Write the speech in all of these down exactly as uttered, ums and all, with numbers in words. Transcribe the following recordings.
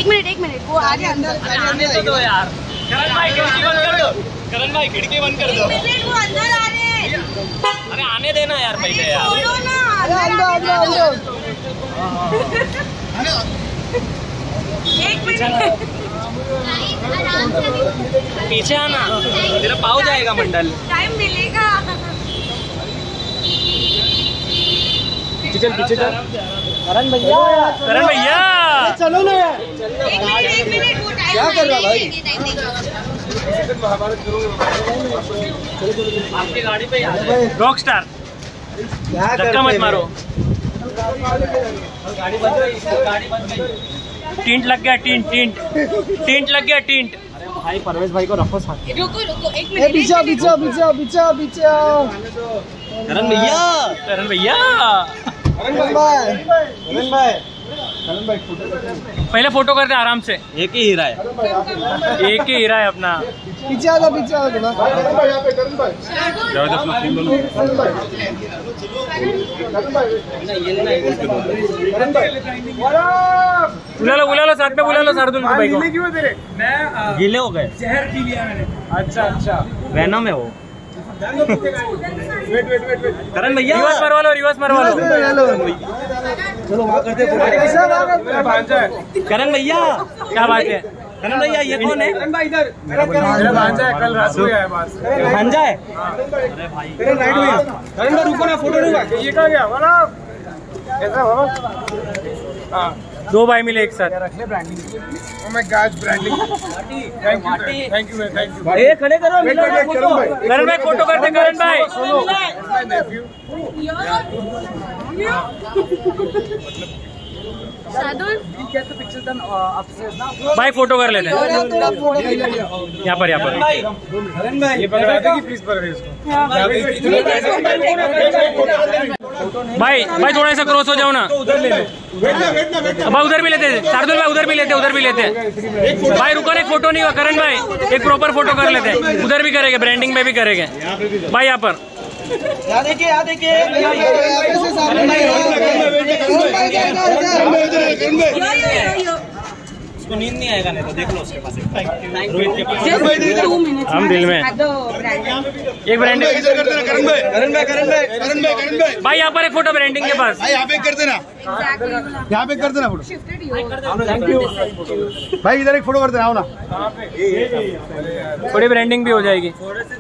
एक मिनट एक मिनट वो आगे अंदर आने तो दो यार। करण भाई खिड़की बंद कर दो। करण भाई खिड़की बंद कर दो। मिनट वो अंदर आ रहे हैं। अरे आने देना यार पहले यार। छोड़ो ना अंदर अंदर एक मिनट पीछे आना, तेरा पाव जाएगा मंडल। टाइम मिलेगा। चल पीछे चल। करण भैया, करण भैया चलो ना यार। एक मिनट एक मिनट वो टाइम क्या कर रहा भाई? आपकी गाड़ी पे रॉक स्टार, धक्का मत मारो। गाड़ी बंद गई, गाड़ी बंद गई। टिंट लग गया, टिंट टिंट टिंट लग गया, टिंट। भाई परवेश भाई को रखो साथ। रुको रुको एक मिनट। पीछे पीछे पीछे पीछे पीछे। करण भैया, करण भैया, करण भाई, करण भाई, करण भाई पहले फोटो करते आराम से। एक ही हीरा है, एक ही हीरा है अपना। पीछे आ जा, पीछे आ जा। करण भाई यहाँ पे, करण भाई जाओ दस लोग तीन लोग। बुला लो बुला लो साथ में, बुला लो शार्दुल भाई को। मैं गीले हो गए, जहर पी लिया मैंने। अच्छा अच्छा, वैनम है वो। Wait wait wait wait. Karan भैया रिवर्स मरवा लो, रिवर्स मरवा लो। चलो वहाँ करते फोटो। करण भैया क्या बात है? करण भैया ये कौन है? करण भाई इधर। मेरा भांजा है, कल रात को आया बस। भांजा है? अरे भाई करण राइट हुई। करण भाई रुको ना, फोटो नहीं। ये कहाँ गया वाला? कैसा बाबा? हाँ दो भाई मिले एक साथ। रख ले branding. Oh my god branding. Thank you thank you thank you. ए खड़े करो, करण भाई फोटो करते। करण भाई शार्दुल भाई फोटो कर लेते हैं यहाँ पर, यहाँ पर। करण भाई ये पकड़ा दे कि प्लीज पकड़े इसको। भाई भाई थोड़ा सा क्रॉस हो जाओ ना। उधर ले ले। वेट ना वेट ना वेट ना। भाई उधर भी लेते हैं शार्दुल भाई, उधर भी लेते हैं, उधर भी लेते हैं। भाई रुको ना, एक फोटो नहीं हुआ। करण भाई एक प्रॉपर फोटो कर लेते हैं, उधर भी करेंगे, ब्रांडिंग में भी करेंगे। भाई यहाँ पर यहाँ देखिए, यहाँ देखिए। उसको नींद नहीं आएगा, नहीं तो देख लो उसके पास। हम दिल में एक ब्रांडिंग। करण भाई करण भाई करण भाई करण भाई करण भाई भाई यहाँ पर एक फोटो ब्रांडिंग के पास। यहाँ पे कर देना, यहाँ पे कर देना फोटो। थैंक यू भाई। इधर एक फोटो कर देना, आओ ना। थोड़ी ब्रांडिंग भी हो जाएगी।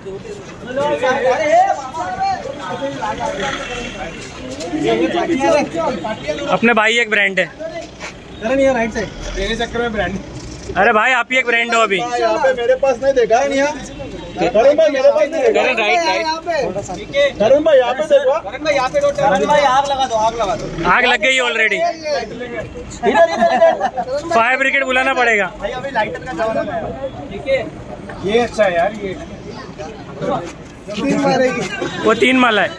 अपने भाई एक ब्रांड है। करण ये राइट साइड तेरे चक्कर में ब्रांड। अरे भाई आप ही एक ब्रांड हो अभी। यहाँ पे मेरे पास नहीं देखा है यहाँ। करण भाई मेरे पास नहीं देखा। करण राइट राइट। करण भाई यहाँ पे देखो। करण भाई यहाँ पे दो। करण भाई आग लगा दो, आग लगा दो। आग लग गई ऑलरेडी। इधर इधर फायर ब्रिगेड बुलाना पड़ेगा। भाई अभी लाइटर का जमाना है। ठीक है ये अच्छा है यार। ये तीन मारेगी, वो तीन माला है।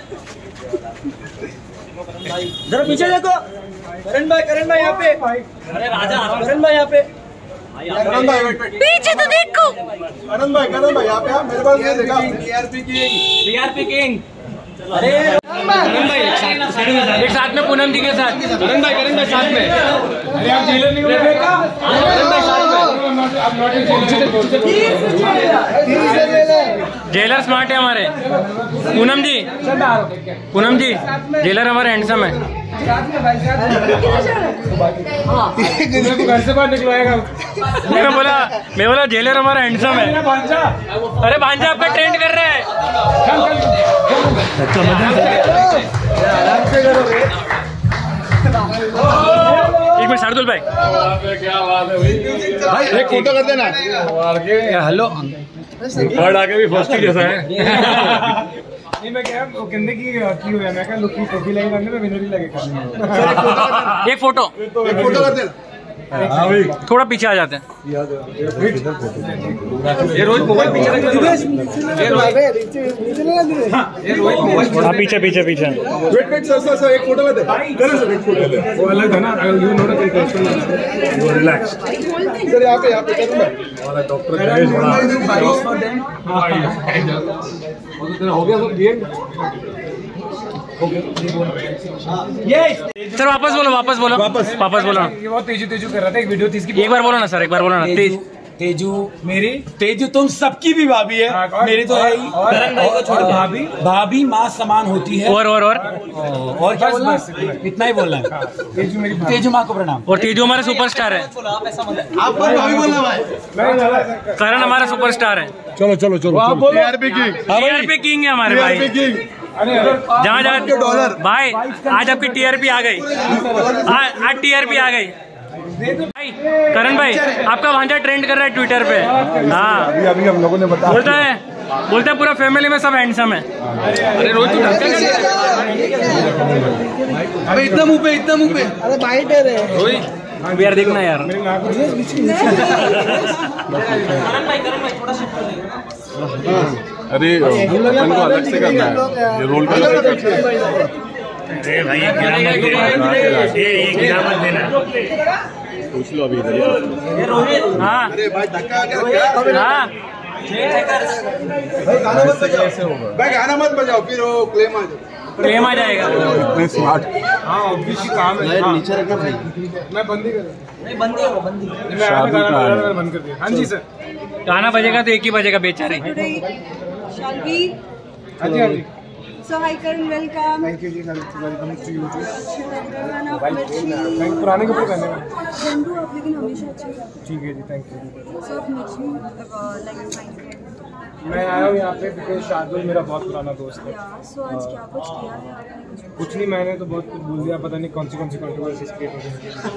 जरा पीछे देखो। करण भाई करण भाई यहाँ पे। अरे राजा करण भाई यहाँ पे। करण भाई पीछे तो देखो। करण भाई करण भाई यहाँ पे। मेरे पास नहीं देखा। टीआरपी की टीआरपी किंग। अरे करण भाई एक साथ में, पूनम जी के साथ। करण भाई करण भाई साथ में। अरे आप जेलर नहीं हो रहे का? करण भाई साथ में। जेलर स्मार्ट है हमारे। पूनम जी, पूनम जी जेलर हमारे हैंडसम है। घर से बाहर निकलवाएगा। मैं बोला मैं बोला जेलर हमारा हैंडसम है। अरे भांजा आपका ट्रेंड कर रहे हैं। आराम से करो। एक मिनट शार्दुल भाई, क्या बात है भाई। एक फोटो कर देना। हेलो बर्ड आके भी फर्स्ट जैसा है। नहीं मैं क्या वो कहने की की हुआ मैं क्या लुक की टोपी लगी करने में विनरी लगे करने। एक फोटो एक फोटो कर देना। हाँ भाई थोड़ा पीछे आ जाते हैं। ये रोज मोबाइल पीछे रख हाँ पीछे पीछे पीछे। Wait wait sir sir sir एक फोटो कर दे। करो सर एक फोटो ले। वो अलग है ना, यू नो ना कोई वो रिलैक्स। सर यहाँ पे यहाँ पे कर दो। वाला डॉक्टर गणेश बड़ा। हो गया सब गेम। सर वापस बोलो वापस बोलो वापस। वापस बोलो। ये बहुत तेजू तेजू कर रहा था, एक वीडियो थी इसकी। एक बार बोलो ना सर, एक बार बोलो ना। तेज तेजू मेरी, तेजू तुम सबकी भी भाभी है, हाँ, और- मेरी तो है ही। और- और- और भाभी भाभी माँ समान होती है। और और और और क्या बस, बोलना बस, इतना ही। इतना ही बोलना है। तेजू मेरी भाभी। तेजू माँ को प्रणाम। और तेजू हमारा सुपरस्टार है। आप भाभी बोलना भाई। करण हमारा सुपरस्टार है। चलो चलो चलो आप बोलो टीआरपी किंग। टीआरपी किंग है हमारे भाई। TRP king. जहाँ जहाँ डॉलर। भाई आज आपकी टीआरपी आ गई, आज आज टीआरपी आ गई भाई। करण भाई आपका भांजा ट्रेंड कर रहा है ट्विटर पे। हाँ अभी अभी हम लोगों ने बताया। बोलता है बोलता है पूरा फैमिली में सब हैंडसम है। अरे रोहित तू ढंग से कर। अबे इतना मुंह पे, इतना मुंह पे। अरे बाइट है रे। रोहित यार देखना यार। अरे अपन को अलग से करना है, ये रोल कलर अरे भाई गिरा मत देना। पूछ लो अभी इधर। हाँ अरे भाई धक्का आके हाँ भाई गाना मत बजाओ, भाई गाना मत बजाओ, फिर वो क्लेम आ जाए। प्रेम आ जाएगा। इतने स्मार्ट। हाँ ऑब्वियसली काम है। हाँ। नीचे रखना भाई। मैं बंदी कर नहीं बंदी है वो बंदी। मैं शादी गाना का है। गाना बंद कर दिया। हाँ जी सर। गाना बजेगा तो एक ही बजेगा बेचारे। Shall we? हाँ जी हाँ जी। So hi Karan, welcome. Thank you जी, welcome to you. Everyone of Mirchi. Thank पुराने कपड़े पहने हैं। Chandu आप लेकिन हमेशा अच्छे लगते ठीक है जी, थैंक यू। हैं। So आप Mirchi like fine friend. मैं आया हूँ यहाँ पे बिकॉज शार्दुल मेरा बहुत पुराना दोस्त है। Yeah. So आज क्या कुछ किया है आपने कुछ? कुछ नहीं, मैंने तो बहुत कुछ बोल दिया, पता नहीं कौन सी कौन सी कंट्रोवर्सीज क्रिएट हो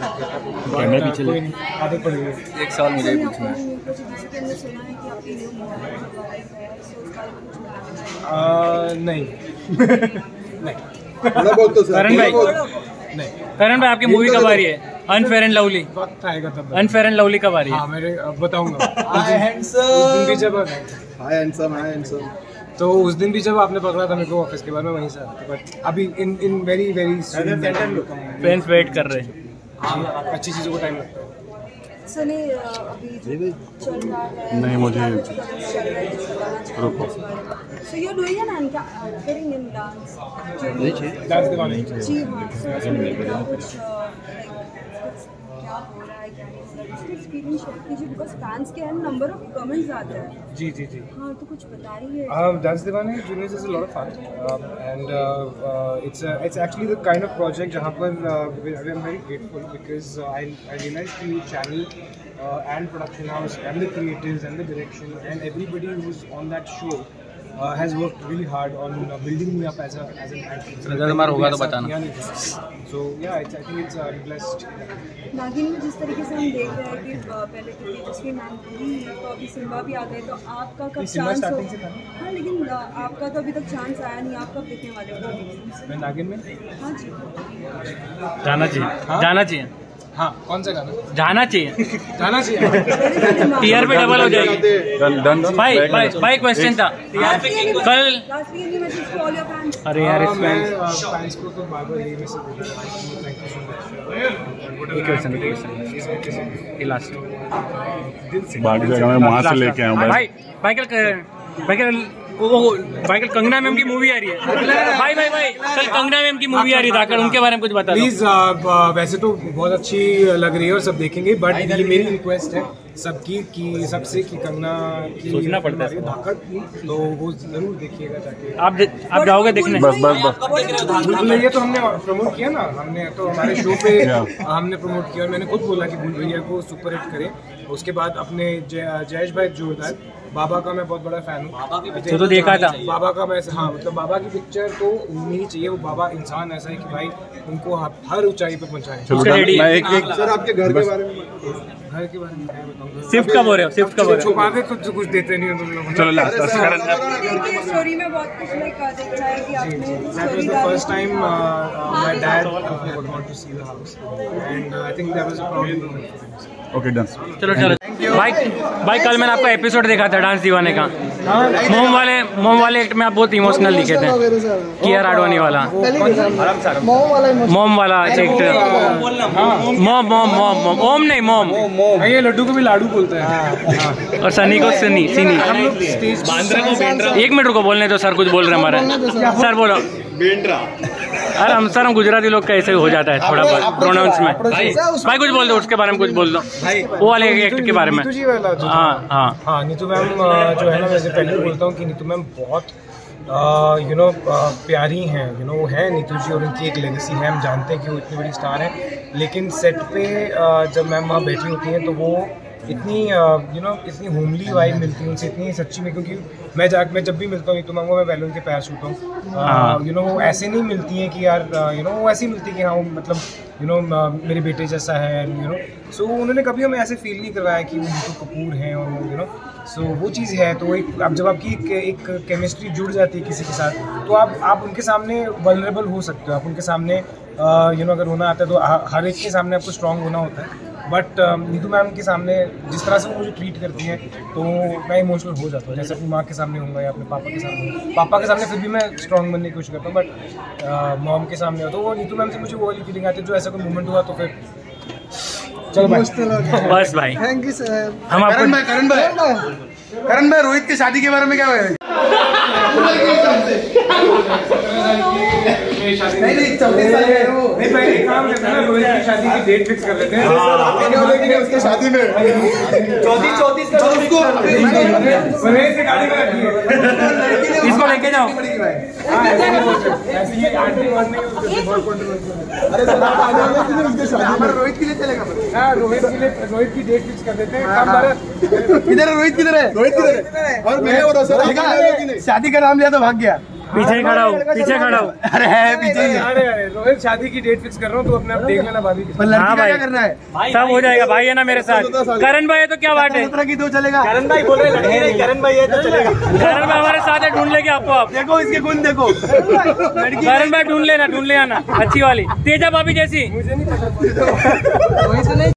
गई। कोई नहीं, आदत पड़ गई। एक साल मुझे आपने मेरे को जैसे कि हमने सुना है कि आपकी न्यू मॉडल है, so उसका कुछ बताना आ, नहीं नहीं थोड़ा बहुत तो सर। करण भाई नहीं, करण भाई आपकी मूवी कब आ रही है? Unfair and lovely. वक्त आएगा तब। अनफेयर एंड लवली कब आ रही है? हाँ मेरे अब बताऊंगा। उस दिन उस दिन भी जब हाय हैंडसम, हाय हैंडसम। तो उस दिन भी जब आपने पकड़ा था मेरे को ऑफिस के बाद, मैं वहीं से आया था। बट अभी इन इन वेरी वेरी फैंस वेट कर रहे हैं। अच्छी चीज़ों को टाइम लगता है। सनी अभी जो चल रहा है नहीं, मुझे- रुको so you doing an anchoring in dance dance Deewane. जी हाँ सो उसमें क्या कुछ लाइक क्या हो रहा है, क्या नहीं, उसका एक्सपीरियंस शेयर कीजिए बिकॉज फैंस के एंड नंबर ऑफ कमेंट्स आते हैं। जी जी जी। हाँ तो कुछ बताइए। Um, Dance Divane Juniors is a lot of fun, um, and uh, uh, it's uh, it's actually the kind of project जहाँ पर uh, we- I'm very grateful because uh, I I realized the channel uh, and production house and the creatives and the direction and everybody who's on that show uh, has worked really hard on uh, building me up as a as an actor. Result हमारा होगा तो बताना। So yeah, it's, I think it's uh, blessed. नागिन में जिस तरीके से हम देख रहे हैं कि अ, पहले तो तेजस्वी मैम थी, तो अभी सिम्बा भी आ गए, तो आपका कब सिम्बा चांस हो? starting से था ना? हाँ लेकिन अ, आपका तो अभी तक चांस आया नहीं, आप कब देखने वाले हो? मैं नागिन में। हाँ जी। जाना चाहिए, जाना चाहिए, हाँ कौन सा गाना? जाना चाहिए। जाना चाहिए। टीआरपी डबल हो जाएगी। Done done. भाई भाई भाई क्वेश्चन था कल। Last week any message to all your fans? अरे यार हाँ, इस मैं फैंस फैंस को तो बार बार यही मैसेज देता हूँ, थैंक यू सो मच। एक क्वेश्चन एक क्वेश्चन ये लास्ट बाकी जगह मैं वहाँ से लेके आया हूँ भाई। भाई भाई कल भाई कल वो वो भाई कल कंगना मैम की मूवी आ रही है। भाई भाई भाई कल कंगना मैम की मूवी आ रही है, धाकड़, उनके बारे में कुछ बता दो। प्लीज वैसे तो बहुत अच्छी लग रही है और सब देखेंगे, बट ये मेरी रिक्वेस्ट है सबकी कि सबसे कि कंगना की सोचना पड़ता है। धाकड़, तो वो जरूर देखिएगा जाके। आप आप जाओगे देखने? बस बस बस। भूल भैया तो हमने प्रमोट किया ना, हमने तो हमारे शो पे हमने प्रमोट किया और मैंने खुद बोला कि भूल भैया को सुपर हिट करें। उसके बाद अपने जय- जयेश भाई जोरदार, बाबा का मैं बहुत बड़ा फैन हूँ। तो तो देखा था बाबा का मैं, हाँ मतलब बाबा की पिक्चर तो नहीं चाहिए, वो बाबा इंसान ऐसा है कि भाई उनको आप हर ऊंचाई पे पहुंचाएं। चलो उसका डन। रेडी मैं है। एक एक सर आपके घर के बारे में घर के बारे में क्या बताऊंगा? शिफ्ट कब हो रहे हो? शिफ्ट कब हो रहे हो? छुपा के कुछ कुछ देते नहीं हो तुम लोग। चलो लास्ट लास्ट करण। देखिए स्टोरी में बहुत कुछ लाइक देखा है कि आपने That was story the first time uh, uh, my dad would want to see the house, and uh, I think that was a proud moment for him. Okay done. चलो चलो भाई भाई कल मैंने आपका एपिसोड देखा था डांस दीवाने का। मोम वाले मोम वाले एक्ट में आप बहुत इमोशनल दिखे थे। किया राडवानी वाला मोह वाला मोम वाला एक्ट। मोम मोम मोम मोम ओम नहीं मोम। हाँ, ये लड्डू को भी लाडू बोलता है। और सनी को सनी सिनी। हम लोग स्टेज एक मिनट रुको, बोलने दो सर, कुछ बोल रहे हैं हमारे सर। बोलो अरे हम सर हम गुजराती लोग कैसे हो जाता है थोड़ा बहुत प्रोनाउंस में। भाई कुछ बोल दो उसके बारे में, कुछ बोल दो वो वाले एक्ट के बारे में। नीतू जी वाला जो हाँ हाँ हाँ नीतू मैम जो है ना, वैसे पहले बोलता हूँ कि नीतू मैम बहुत यू नो प्यारी हैं, यू नो वो है नीतू जी, और उनकी एक लेगेसी है। हम जानते हैं कि वो इतनी बड़ी स्टार हैं, लेकिन सेट पे uh, जब मैम वहाँ बैठी होती हैं तो वो इतनी यू नो इतनी होमली वाइब मिलती है उनसे, इतनी सच्ची में। क्योंकि मैं जा मैं जब भी मिलता हूँ नीतू मैम को, मैं पहले उनके पैर छूता हूँ। यू नो वो ऐसे नहीं मिलती हैं कि यार यू नो वो ऐसी मिलती है कि हाँ मतलब यू नो मेरे बेटे जैसा है, यू नो सो उन्होंने कभी हमें ऐसे फील नहीं करवाया कि वो नीतू कपूर हैं, और वो यू नो सो वो चीज़ है। तो एक अब जब आपकी एक, एक केमिस्ट्री जुड़ जाती है किसी के साथ, तो आप आप उनके सामने वल्नरेबल हो सकते हो। आप उनके सामने यू नो अगर होना आता है तो हर एक के सामने आपको स्ट्रांग होना होता है। बट नीतू मैम के सामने जिस तरह से वो मुझे ट्रीट करती हैं तो मैं इमोशनल हो जाता हूँ। जैसे अपनी माँ के सामने होऊंगा या अपने पापा के सामने, पापा के सामने फिर भी मैं स्ट्रांग बनने की कोशिश करता हूँ, बट मॉम के सामने हो तो वो नीतू मैम से मुझे वो वाली फीलिंग आती है। जो ऐसा कोई मोमेंट हुआ तो फिर चलो भाई, बस भाई थैंक यू सर। हम आपको करण भाई करण भाई करण भाई रोहित की शादी के बारे में क्या है? नहीं नहीं चौबीस साल है वो। नहीं भाई एक काम करते हैं ना, रोहित की शादी की डेट फिक्स कर लेते हैं। उसकी शादी में चौतीस चौतीस का उसको रोहित से गाड़ी में रखिए, इसको लेके जाओ। हाँ ऐसे नहीं बोलते, ऐसे ही आंटी मारने की बहुत कंट्रोवर्सी। अरे उसकी शादी में रोहित के लिए चलेगा। हाँ रोहित के लिए रोहित की डेट फिक्स कर देते हैं। काम बारह किधर है रोहित, किधर है? रोहित किधर है? और मैं और सर शादी का नाम लिया तो भाग गया। पीछे खड़ा हो, पीछे खड़ा हो। अरे है पीछे ही है। अरे अरे रोहित शादी की डेट फिक्स कर रहा हूँ, तो अपने आप देख लेना भाभी। पर लड़की हाँ का भाई। क्या करना है? सब हो जाएगा भाई, है ना मेरे साथ। करण भाई है तो क्या बात है, सत्रह की दो चलेगा। करण भाई बोल रहे लड़की नहीं, करण भाई है तो चलेगा। करण भाई हमारे साथ है, ढूंढ लेंगे आपको। आप देखो इसके गुण देखो। लड़की करण भाई ढूंढ लेना, ढूंढ ले आना अच्छी वाली तेजा भाभी जैसी। मुझे नहीं पता।